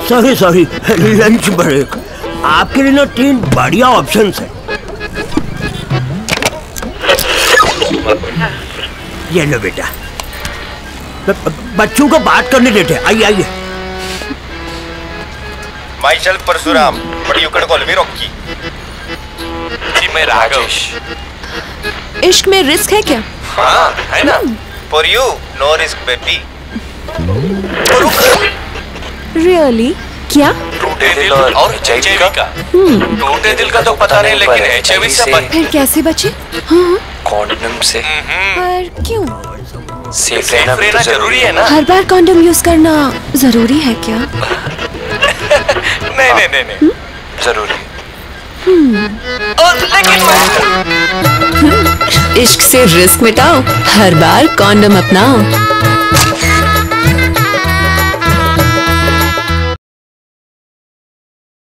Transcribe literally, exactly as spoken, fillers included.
Sorry sorry, lunch break. आपके लिए ना तीन बढ़िया ऑप्शंस हैं। ये लो बेटा, बच्चों को बात करने देते। आइए आइए। माइचल परशुराम, बड़ी उकड़ कॉल में रॉकी। जी मैं राघव। इश्क में रिस्क है क्या? हाँ है ना। For you no risk baby. Really? क्या? टूटे दिल और एचआईवी का। टूटे दिल का तो पता नहीं, लेकिन एचआईवी से बच। फिर कैसे बचे? हाँ कॉन्डोम से। पर क्यों? सेफ रहना जरूरी है ना। हर बार कॉन्डोम यूज करना जरूरी है क्या? नहीं नहीं नहीं नहीं जरूरी। और लेकिन इश्क से रिस्क मिटाओ, हर बार कॉन्डोम अपनाओ।